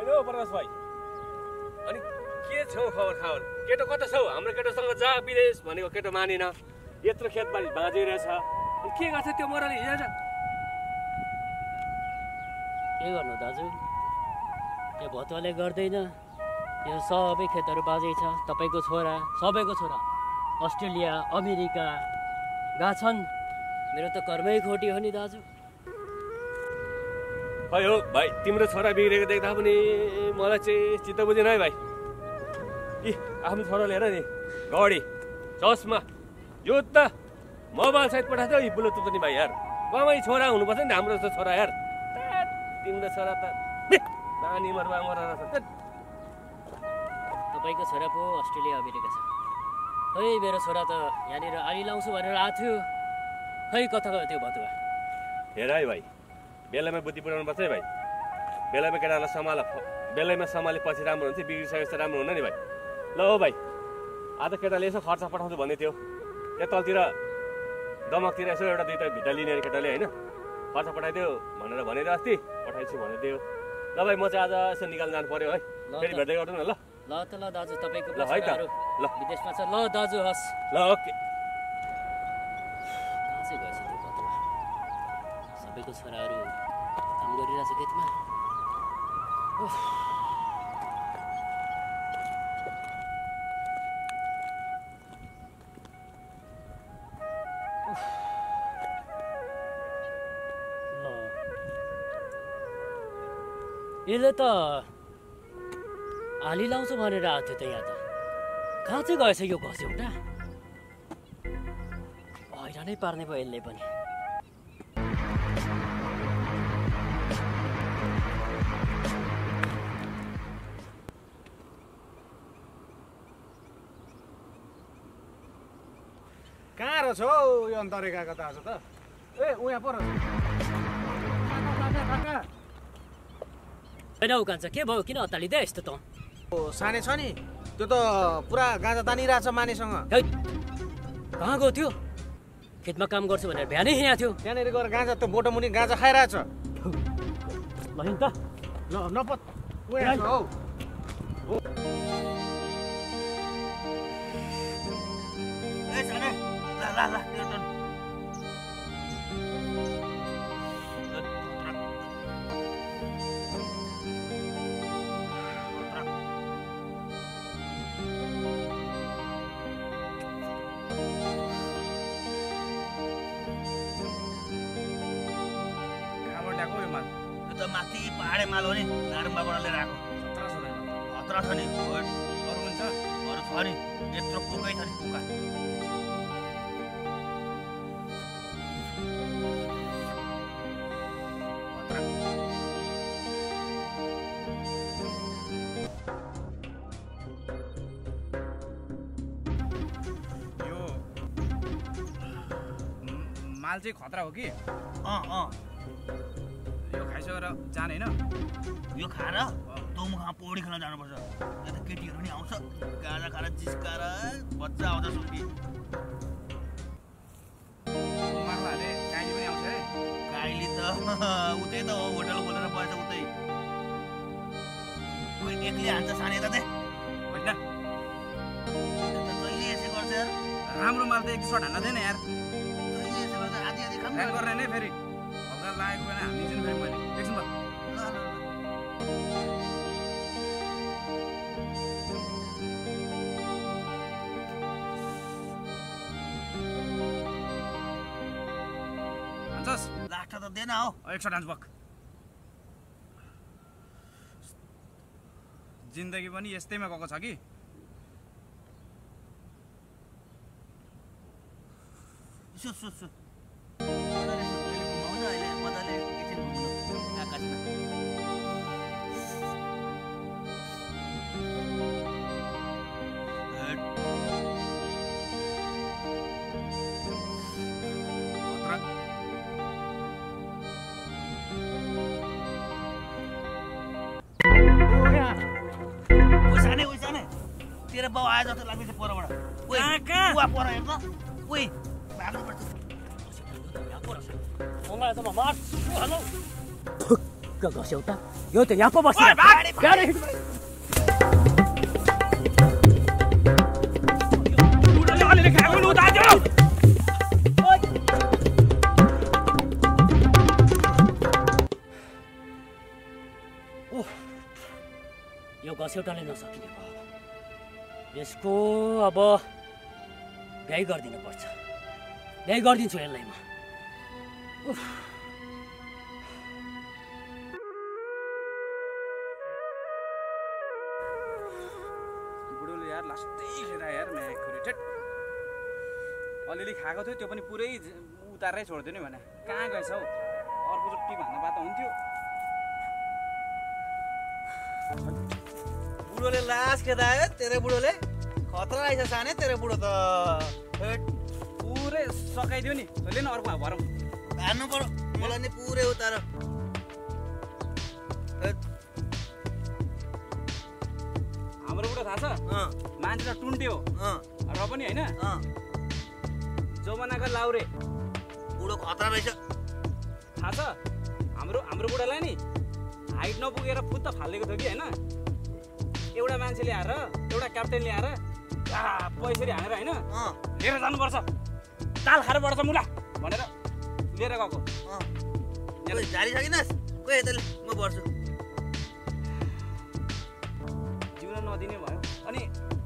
होइन हौ प्रकाश भाइ अनि के छौ खबर खबर केटो कता छौ हाम्रो केटोसँग जा विदेश भनेको केटो मानेन यत्रो खेतबारी बाँझै रहेछ अनि के गर्छ त्यो मरले हिजो के गर्नु दाजु त्यो भतुवाले गर्दैन यो सबै खेतहरू बाँझै छ तपाईँको छोरा सबैको छोरा अस्ट्रेलिया अमेरिका गएको छन् मेरो त कर्मै खोटी हो नि दाजु खै हो भाइ तिम्रो छोरा बिग्रेको देख्दा पनि मलाई चाहिँ चित्त बुझेन है भाइ यी आफ्नो छोराले हेर नि घडी चस्मा यो त मोबाइल साइड पठाएको थियो ब्लुटुथ पनि भाइ यार कमै छोरा हुनुपर्छ नि हाम्रो जस्तो छोरा यार तिम्रो छोरा त नानी मर्वा मरेर छ तपाईँको छोरा पो अस्ट्रेलिया अमेरिका छ खै मेरो छोरा त यहाँनिर आली लाउँछु भनेर आएको थियो खै कता गयो त्यो भतुवा हेर है भाइ बेलामा बुद्धि पुऱ्याउनु पर्छ है भाइ बेलामा केटालाई बेलामा सम्हाले पछि राम्रो हुन्छ बिग्रिसकेपछि राम्रो हुन्न नि भाइ ल हो भाइ आज केटाले यसो खर्च पठाउँछु भन्दै थियो त्यहाँ तलतिर दमकतिर यसो एउटा दुईवटा भित्ता लिने केटाले होइन खर्च पठाइदियो भनेर भनेर अस्ति पठाइछु भनिदियो ल भाइ म चाहिँ आज यसो निकाल्न जानु पर्यो है फेरि भेट्दै गर्नु न ल ल त ल दाजु तपाईँको ल है त ल विदेशमा छ ल दाजु हस् ल ओके कहाँ चाहिँ गएछ त्यो भतुवा सबैको छोराहरू काम गरिरहेछ खेतमा यसले त आली लाउँछु भनेर आएको थियो त यहाँ त कहाँ चाहिँ गएछ यो घस एउटा हैरानै पार्ने भयो यसले पनि कहाँ रहेछ हौ यो अन्तरेकाको त आज त ए उहाँ पर होइन उ कान्छ के भयो किन अत्तालिँदै यस्तो त साने छ नि त्यो त पुरा गाँजा तानिरहेछ मानेसँग कहाँ गयो थियो खेतमा काम गर्छु भनेर बिहानै यहाँ थियो त्यहाँनिर गएर गाँजा त्यो बोटो मुनि गाँजा खाइरहेछ ल त ल नपत उहाँ छ हौ माथि पहाडे माल हो नि लाडुम्बाबाट लिएर आएको खतरा छ नि अरू पनि छ अरू छ नि यत्रो कुकै छ नि कुका यो माल चाहिँ खतरा हो कि यो खाइसकेर जाने होइन यो खाएर तमुखमा पौडी खेल्न जानुपर्छ यहाँ त केटीहरू नि आउँछ गाजा खाएर जिस्काएर बच्चा आउँछ सुल्की मालाले गाइली पनि आउँछ है गाइली त उतै त हो होटल खोलेर बस्छ उतै कोही एक्लै हान्छ साने त होइन जहिले यसै गर्छ यार राम्रो माल त एक सर्ट हान्न थिएन यार जहिले यसै गर्छ आधी आधी खाम गर्ने नै फेरि हल्का लागेको बेला हानिदिन्छु नि फेरि मैले एकछिन भयो लास्ट त देन हो एक सर्ट हान्छु बक जिन्दगी पनि यस्तैमा गएको छ कि तेरो बाउ आए जस्तो लाग्दैछ परबाट कहाँ पर हेर त ओइ भाग्नुपर्छ मलाई त म मार्छु हेलो ढिक्क घस्यौता यो त यहाँ पो बस्छ यो घस्यौटाले नसकिने भयो यसको अब भ्याइ गरिदिनु पर्छ भ्याइ गरिदिन्छु यसलाई म बुढोले यार लास्टै खेदा यार म्याखुरी ठेट अलिअलि खाएको थियो त्यो पनि पुरै उतारै छोडिदियो नि भने कहाँ गएछ हौ अर्कोचोटि भन्दा बात हुन्थ्यो बुढोले लास खेदायो तेरो बुढोले खतरा रहेछ साने तेरो बुढो त पुरै सकाइदियो नि तैँले नि अर्को भरौँ हान्नु पर्यो मलाई नि पुरै उतार हाम्रो बुढो थाहा छ मान्छे त टुन्टे हो र पनि होइन जमानाको लाउरे बुढो खतरा रहेछ थाहा छ हाम्रो बुढालाई नि हाइट नपुगेर फुत्त फालेको थियो कि होइन एउटा मान्छे ल्याएर एउटा क्याप्टेन ल्याएर पैसरी हानेर होइन लिएर जानुपर्छ ताल खाएर बढ्छ मुला भनेर लिएर गएको झारी सकिनस् कोही यताले म बढ्छु जिउन नदिने भयो अनि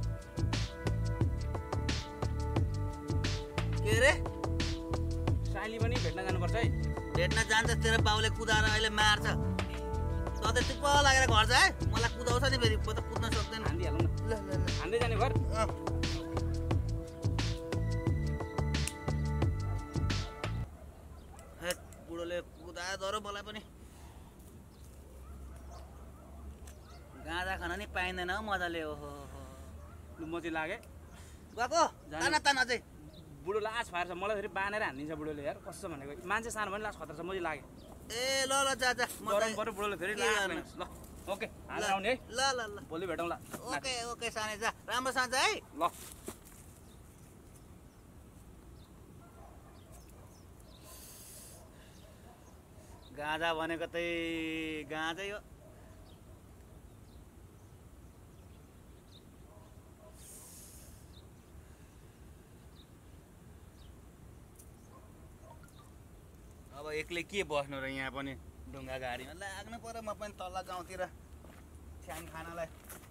के रे साइली पनि भेट्न जानुपर्छ है भेट्न जान्छ तेरो बाउले कुदाएर अहिले मार्छ त चुप्प लागेर घर जा है मलाई कुदाउँछ नि फेरि म त कुद्न सक्दैन हान्दिहालौँ न ल ल ल हान्दै जाने घर बुढोले कुदायो दह्रो मलाई पनि गाँजा खान नि पाइँदैन हौ मजाले ओहो म चाहिँ लागेँ गएको ताना ताना चाहिँ बुढो लास फार्छ मलाई फेरि बानेर हानिदिन्छ बुढोले यार कस्तो भनेको मान्छे सानो पनि लास खतरा छ म चाहिँ लागेँ ए ल ल जा जा म गरम पऱ्यो बुढोले फेरि लास ल ओके आज आउने है ल ल ल भोलि भेटौँला ओके ओके साने जा राम्रो साँझ है ल गाँजा भनेको त्यही गाँजै हो अब एक्लै के बस्नु र यहाँ पनि ढुङ्गा गाडीमा लाग्नु पर्यो म पनि तल्ला गाउँतिर छ्याङ खानलाई